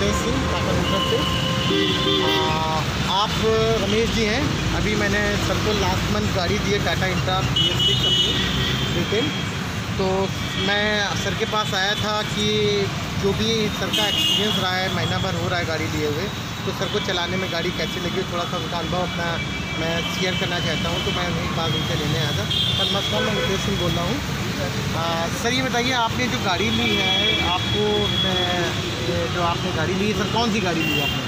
Mukesh Singh Tata Motors से। आप रमेश जी हैं। अभी मैंने सर को लास्ट मंथ गाड़ी दी है टाटा इंट्रा PX6 अपनी रिटेल। तो मैं सर के पास आया था कि जो भी सर का एक्सपीरियंस रहा है, महीना भर हो रहा है गाड़ी लिए हुए, तो सर को चलाने में गाड़ी कैसी लगी, थोड़ा सा उनका अनुभव अपना मैं शेयर करना चाहता हूँ। तो मैं उन्हीं बात उनसे लेने आया था। पर नमस्कार, मैं मुकेश सिंह बोल रहा हूँ। सर ये बताइए, आपने जो गाड़ी ली है, आपको जो आपने गाड़ी ली है सर, कौन सी गाड़ी ली है आपने?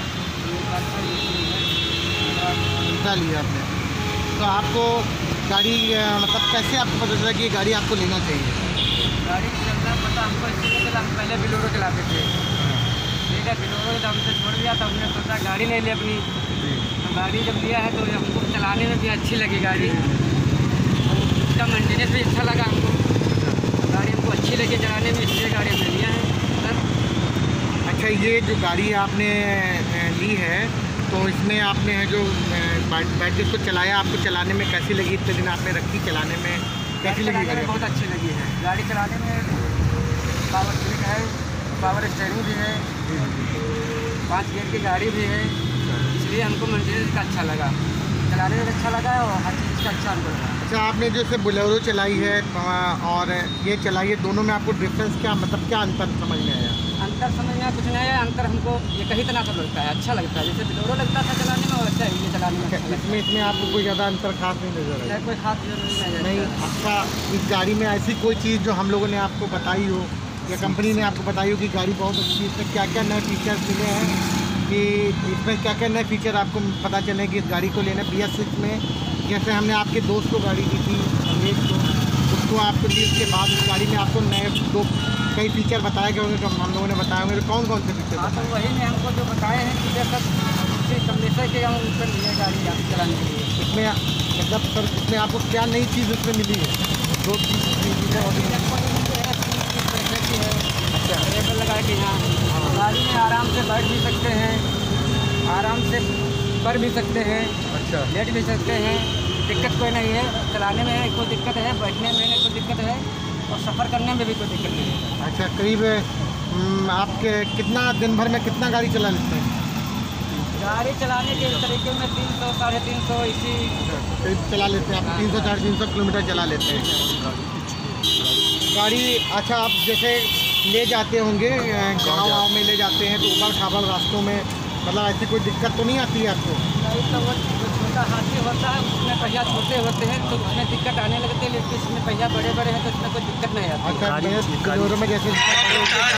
इंट्रा ली है आपने। तो आपको गाड़ी मतलब कैसे आपको पता चला कि ये गाड़ी आपको लेना चाहिए? गाड़ी चलना पता हमको इसलिए चला, हम पहले बिलोरो चलाते थे। ठीक है, बिलोरो जब हमसे छोड़ दिया तो हमने सोचा गाड़ी ले ली अपनी। तो गाड़ी जब लिया है तो हमको चलाने में भी अच्छी लगी गाड़ी, और उसका मेंटेनेंस भी अच्छा लगा हमको। गाड़ी हमको अच्छी लगी चलाने में, इसलिए गाड़ी हमने लिया है सर। अच्छा, ये जो गाड़ी आपने ली है तो इसमें आपने जो बैठ के इसको चलाया, आपको चलाने में कैसी लगी? इतने दिन आपने रखी, चलाने में कैसी लगी? चलाने में बहुत अच्छी लगी है गाड़ी। चलाने में पावर स्टीयरिंग है, पावर स्टीयरिंग भी है, 5 गियर की गाड़ी भी है, इसलिए हमको मेंटेनेंस का अच्छा लगा, चलाने में अच्छा लगा और हर चीज़ का अच्छा हमको लगा। अच्छा, आपने जैसे बोलेरो चलाई है और ये चलाई है, दोनों में आपको डिफरेंस क्या, मतलब क्या अंतर समझ में आया? अंतर समझ में कुछ नहीं है। अंतर हमको ये कहीं तरह का लगता है, अच्छा लगता है। जैसे बिलोरो लगता था चलाने में, वैसे ये चलाने में अच्छा लगता है। इसमें आपको कोई ज़्यादा अंतर खास नहीं नजर आया? कोई खास नहीं। अच्छा, इस गाड़ी में ऐसी कोई चीज़ जो हम लोगों ने आपको बताई हो या कंपनी ने आपको बताई हो कि गाड़ी बहुत अच्छी है, इसमें क्या क्या नए फीचर्स मिले हैं, कि इसमें क्या क्या नए फीचर आपको पता चले कि इस गाड़ी को लेना PX6 में? जैसे हमने आपके दोस्त को गाड़ी दी थी, रमेश को, उसको आपको दी, उसके बाद इस गाड़ी में आपको नए कई फीचर बताए गए होंगे, जो हम लोगों ने बताए होंगे। कौन कौन से फीचर? हाँ, तो वही ने हमको जो बताए हैं कि सब कम्प्रेसर के हम उस पर लिए गाड़ी चलाने के लिए। इसमें मतलब सर, इसमें आपको क्या नई चीज़ उसमें मिली है? दो चीज़ अच्छा, ब्रेक लगा के यहाँ गाड़ी में आराम से बैठ भी सकते हैं, आराम से कर भी सकते हैं, अच्छा, लेट भी सकते हैं। दिक्कत कोई नहीं है, चलाने में कोई दिक्कत है, बैठने में कोई दिक्कत है, और सफ़र करने में भी कोई दिक्कत नहीं है। अच्छा, करीब आपके कितना दिन भर में कितना गाड़ी चला लेते हैं? गाड़ी चलाने के तरीके में 300 350 इसी करीब चला लेते हैं आप? 300 350 किलोमीटर चला लेते हैं गाड़ी। अच्छा, आप जैसे ले जाते होंगे गाँव में ले जाते हैं, तो ऊबड़ खाबड़ रास्तों में मतलब ऐसी कोई दिक्कत तो नहीं आती है आपको? नहीं, तो वो छोटा हाथी होता है, उसमें पहिया छोटे होते हैं तो उसमें दिक्कत आने लगती है, लेकिन इसमें पहिया बड़े बड़े हैं तो उसमें कोई दिक्कत नहीं आती। अच्छा, में जैसे